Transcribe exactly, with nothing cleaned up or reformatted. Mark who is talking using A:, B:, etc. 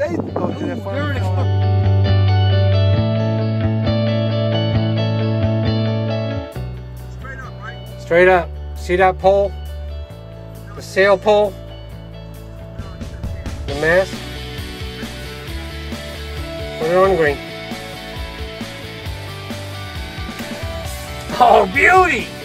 A: they go to that
B: They're an
A: fire.
B: Straight up, right?
C: Straight up. See that pole? The sail pole? The mast? Put it on green. Oh, beauty!